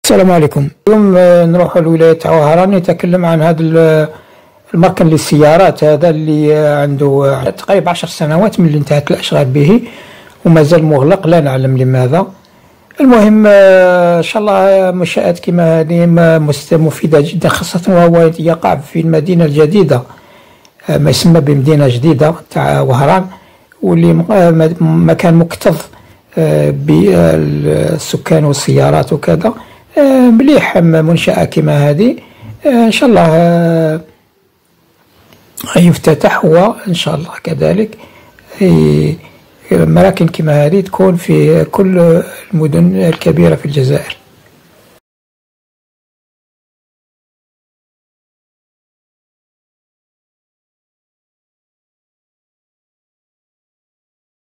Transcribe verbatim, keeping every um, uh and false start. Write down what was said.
السلام عليكم. اليوم نروح لولاية تاع وهران نتكلم عن هذا المركن للسيارات هذا اللي عنده تقريبا عشر سنوات من اللي انتهت الأشغال به وما زال مغلق، لا نعلم لماذا. المهم ان شاء الله منشآت كما هذه مفيدة جدا، خاصة وهو يقع في المدينة الجديدة ما يسمى بمدينة جديدة تاع وهران، واللي مكان مكتظ بالسكان والسيارات وكذا. مليح منشأة كما هذه، ان شاء الله يفتتح هو ان شاء الله. كذلك مراكن كما هذه تكون في كل المدن الكبيرة في الجزائر.